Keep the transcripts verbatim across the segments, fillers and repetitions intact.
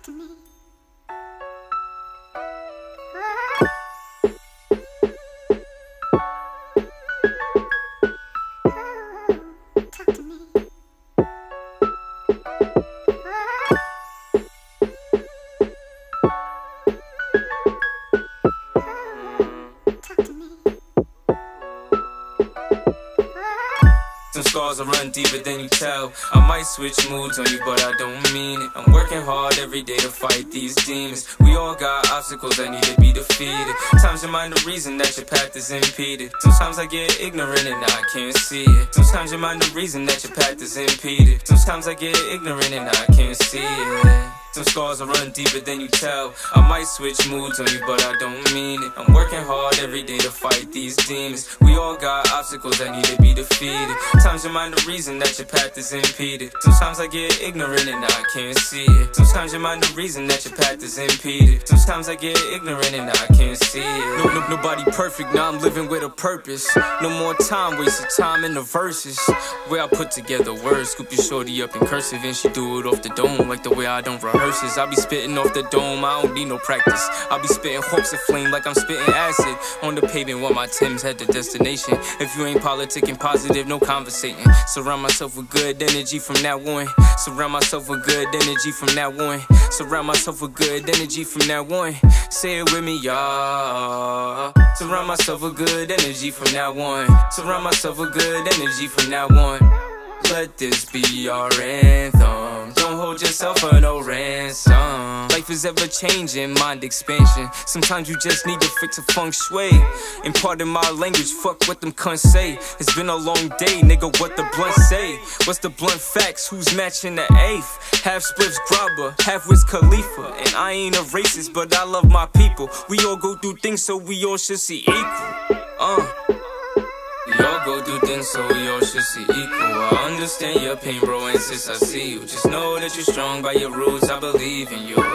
to me. Some scars will run deeper than you tell. I might switch moods on you, but I don't mean it. I'm working hard every day to fight these demons. We all got obstacles that need to be defeated. Sometimes your mind the reason that your path is impeded. Sometimes I get ignorant and I can't see it. Sometimes your mind the reason that your path is impeded. Sometimes I get ignorant and I can't see it. Some scars will run deeper than you tell. I might switch moods on you, but I don't mean it. I'm working hard every day to fight these demons. We all got obstacles that need to be defeated. Sometimes your mind the reason that your path is impeded. Sometimes I get ignorant and I can't see it. Sometimes your mind the reason that your path is impeded. Sometimes I get ignorant and I can't see it. No, no, nobody perfect, now I'm living with a purpose. No more time, wasted time in the verses where I put together words. Scoop your shorty up in cursive and she do it off the dome, like the way I don't rehearse. I be spitting off the dome, I don't need no practice. I be spitting hopes of flame like I'm spitting acid on the pavement while my Timbs head to destination. If you ain't politicking positive, no conversating. Surround myself with good energy from now on. Surround myself with good energy from now on. Surround myself with good energy from now on. Say it with me, y'all. Surround myself with good energy from now on. Surround myself with good energy from now on. Let this be our anthem. Don't hold yourself for no ransom. Life is ever changing, mind expansion. Sometimes you just need to fix a feng shui. And pardon my language, fuck what them cunts say. It's been a long day, nigga, what the blunt say? What's the blunt facts? Who's matching the eighth? Half spliffs grabber, half Wiz Khalifa. And I ain't a racist, but I love my people. We all go through things, so we all should see equal. Uh We all go through things, so we all should see equal. I understand your pain, bro, and sis, I see you. Just know that you're strong by your roots, I believe in you.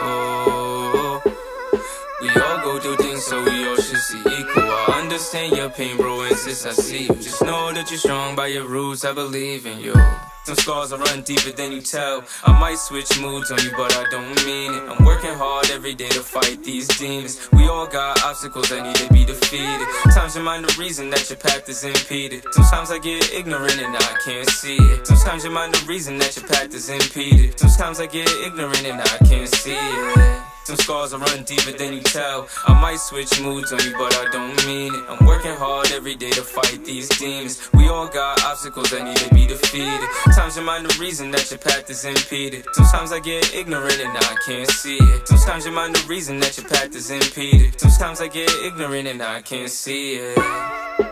We all go through things, so we all should see equal. I understand your pain, bro, and sis, I see you. Just know that you're strong by your roots, I believe in you. Some scars will run deeper than you tell. I might switch moods on you, but I don't mean it. I'm working hard every day to fight these demons. We all got obstacles that need to be defeated. Sometimes your mind the reason that your path is impeded. Sometimes I get ignorant and I can't see it. Sometimes your mind the reason that your path is impeded. Sometimes I get ignorant and I can't see it. Some scars will run deeper than you tell. I might switch moods on you, but I don't mean it. I'm working hard every day to fight these demons. We all got obstacles that need to be defeated. Sometimes your mind the reason that your path is impeded. Sometimes I get ignorant and I can't see it. Sometimes your mind the reason that your path is impeded. Sometimes I get ignorant and I can't see it.